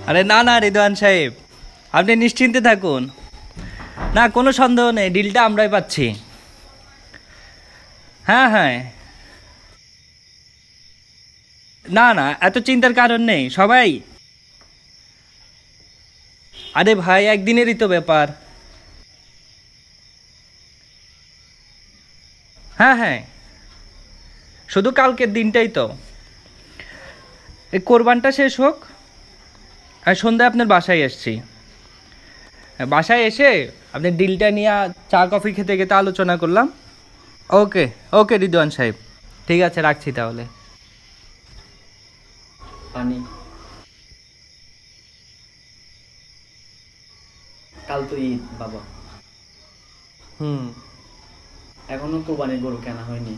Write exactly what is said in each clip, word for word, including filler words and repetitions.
আরে না না রিদওয়ান সাহেব, আপনি নিশ্চিন্তে থাকুন। না, কোনো সন্দেহ নেই, ডিলটা আমরাই পাচ্ছি। হ্যাঁ হ্যাঁ, না না, এত চিন্তার কারণ নেই। সবাই, আরে ভাই, একদিনেরই তো ব্যাপার। হ্যাঁ হ্যাঁ, শুধু কালকের দিনটাই তো। এই কোরবানটা শেষ হোক, আর সন্ধ্যায় আপনার বাসায় এসছি। বাসায় এসে আপনি ডিলটা নিয়ে চা কফি খেতে খেতে আলোচনা করলাম। ওকে ওকে রিদওয়ান সাহেব, ঠিক আছে, রাখছি তাহলে। পানি। কাল তো ঈদ বাবা। হুম, এখনো কোরবানির গরু কেনা হয়নি।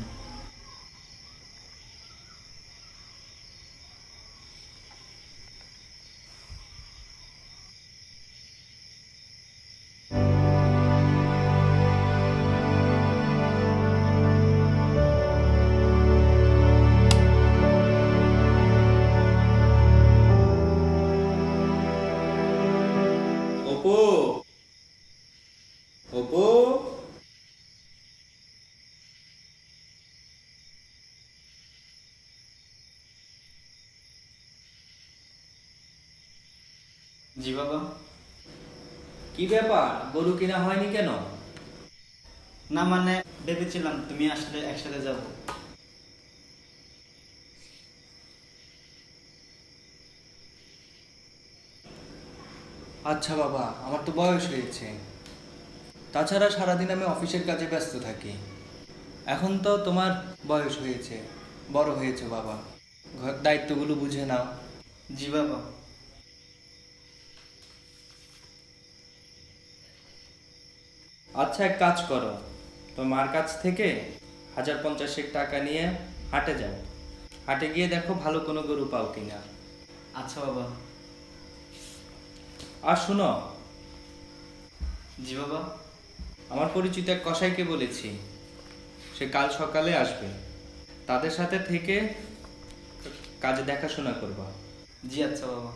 ওপো ওপো, জি বাবা। কি ব্যাপার, গরু কিনা হয়নি কেন? না মানে ভেবেছিলাম তুমি আসলে একসাথে যাব। আচ্ছা বাবা, আমার তো বয়স হয়েছে, তাছাড়া সারাদিন আমি অফিসের কাজে ব্যস্ত থাকি। এখন তো তোমার বয়স হয়েছে, বড় হয়েছে বাবা, ঘর দায়িত্বগুলো বুঝে নাও। জি বাবা। আচ্ছা, এক কাজ করো, তোমার মার কাছ থেকে হাজার পঞ্চাশেক টাকা নিয়ে হাটে যাও। হাটে গিয়ে দেখো ভালো কোনো গরু পাও কিনা। আচ্ছা বাবা। আর শুনো, জি বাবা। আমার পরিচিত এক কসাইকে বলেছি, সে কাল সকালে আসবে। তাদের সাথে থেকে কাজে দেখাশোনা করবা। জি আচ্ছা বাবা।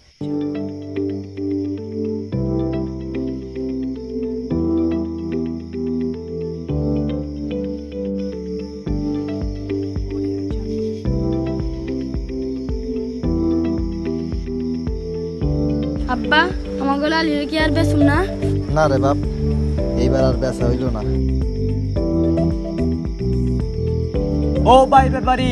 আব্বা, আমাকে লালির কি আর বেসুম না? না রে বাপ, এইবার আর বেচা হইল না। ও ভাই ব্যাপারি,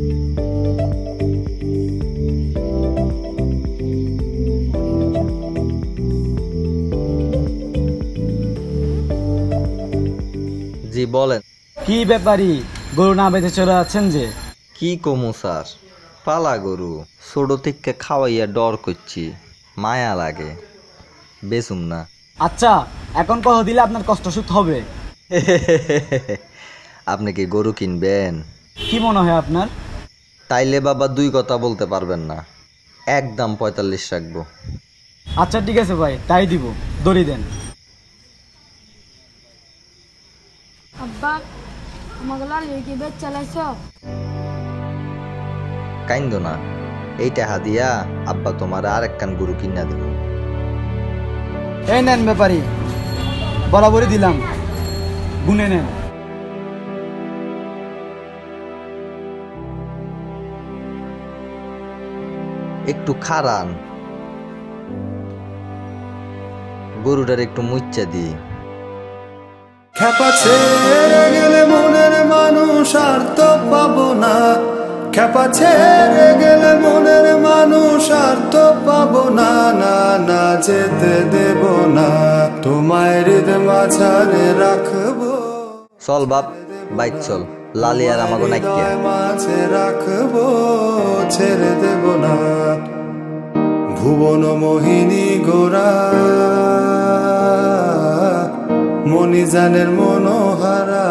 জি বলেন। কি ব্যাপারি, গরু না বেঁধে চলে যাচ্ছেন যে? কি কমু স্যার, পালা গরু, ছোট থেকে খাওয়াইয়া ডর করছি, মায়া লাগে, বেচুম না। আচ্ছা, এখন কত দিলে আপনার কষ্ট সুখ হবে? আপনি কি গরু কিনবেন? কি মনে হয় আপনার? তাইলে বাবা দুই কথা বলতে পারবেন না, একদম পঁয়তাল্লিশ রাখবো। আচ্ছা ঠিক আছে ভাই, তাই দিব, দড়ি দেন। আব্বা, আমাকে লালির কি বেচ চালাইছ? কাইন্দ না, এই টাকা দিয়া আব্বা তোমার আর এক কান গরু কিনা দেব। এই নেন ব্যাপারি, বরাবরই দিলাম, গুনে নেন। একটু খারান, গরুটার একটু মুচ্চা দি। খেপা ছেড়ে গেলে মনের মানুষ আর তো পাবো না, খেপা ছেড়ে গেলে মনের মানুষ আর তো পাবো না, না না যেতে দেব না, তোমায় হৃদ মাঝারে রাখবো। চল বাপ, বাইক চল, লালি আর আমাকে নাইকিয়া মাঝে রাখবো, ছেড়ে দেব না। ভুবন মোহিনী গোরা, মনিজানের মনোহারা,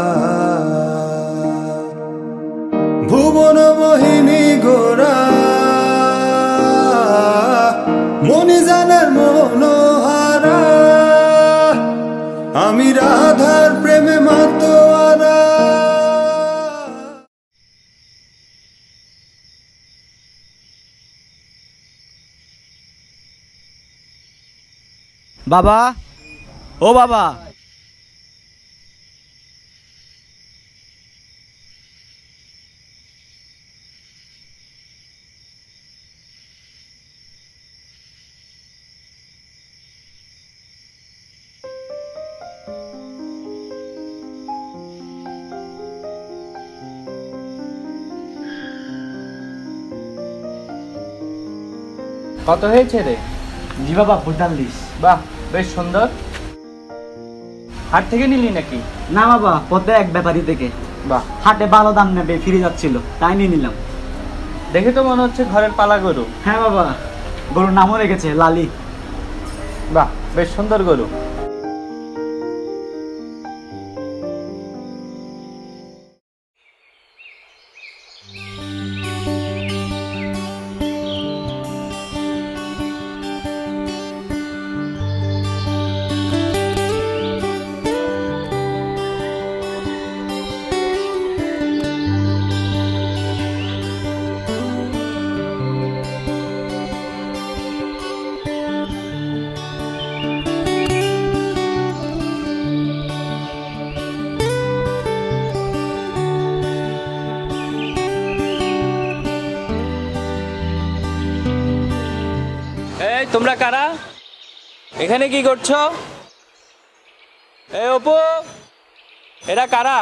ভুবন মোহিনী গোরা, মনিজানের মনোহারা, আমি রাধার প্রেমে মাতোয়ারা। বাবা, ও বাবা, কত হয়েছে রে? জি বাবা পঁয়তাল্লিশ। বাহ, বেশ সুন্দর। হাট থেকে নিলি নাকি? না বাবা, পথে এক ব্যাপারী থেকে। বাহ, হাটে ভালো দাম নেবে, ফিরে যাচ্ছিল, তাই নিয়ে নিলাম। দেখে তো মনে হচ্ছে ঘরের পালা গরু। হ্যাঁ বাবা, গরুর নামও রেখেছে লালি। বাহ, বেশ সুন্দর গরু। এই তোমরা কারা? এখানে কি করছো? এই অপু, এরা কারা?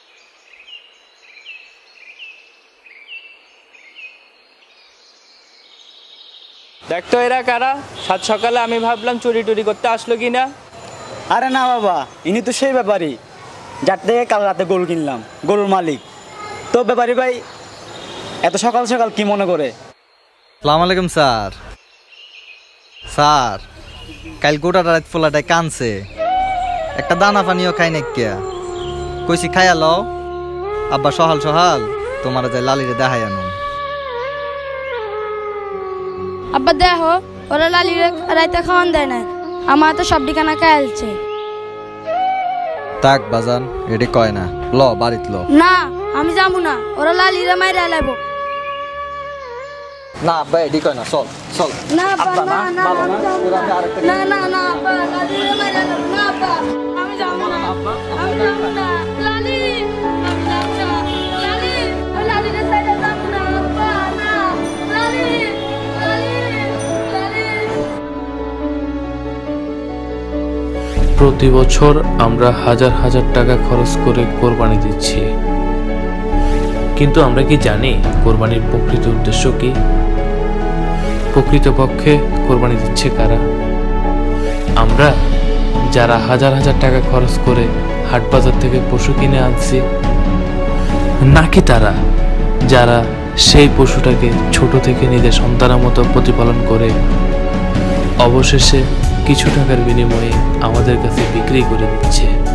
দেখতো এরা কারা? সাত সকালে আমি ভাবলাম চুরি টুরি করতে আসলো কিনা। আরে না বাবা, ইনি তো সেই ব্যাপারী যার থেকে কাল রাতে গরু কিনলাম, গরুর মালিক। তো ব্যাপারী ভাই এত সকাল সকাল কি মনে করে? আসসালামু আলাইকুম স্যার। স্যার, কাল গোটাটা রাত ফোলাটায় কানছে, একটা দানা পানিও খাই না কিয়া। কইছি খাইয়া লও, আব্বা সহাল সহাল তোমার যাই লালিরে দেখাই আনুন। আব্বা দেখো, ওরা লালির রাইতে খাওয়ান দেয় না, আমার তো সব ঠিকানা খাইলছে। তাক বাজান, এটি কয় না, ল বাড়িত ল। না, আমি যাবো না, ওরা লালিরে মাইরা লাইব। না আব্বা, এটি কয় না, চল চল। না আব্বা, না না আমি যাবো না, না না না আব্বা, লালিরে মাইরা লাইব না আব্বা, আমি যাবো না, আমি যাবো না, লালি, আমি যাবো না, লালি, ওই লালিরে সাইডে যাবো না আব্বা, না, লালি, লালি, লালি। প্রতি বছর আমরা হাজার হাজার টাকা খরচ করে কোরবানি দিচ্ছি, কিন্তু আমরা কি জানি কোরবানির প্রকৃত উদ্দেশ্য কি? প্রকৃতপক্ষে কোরবানি দিচ্ছে কারা? আমরা যারা হাজার হাজার টাকা খরচ করে হাট বাজার থেকে পশু কিনে আনছি, নাকি তারা যারা সেই পশুটাকে ছোট থেকে নিজের সন্তানের মতো প্রতিপালন করে অবশেষে কিছু টাকার বিনিময়ে আমাদের কাছে বিক্রি করে দিচ্ছে?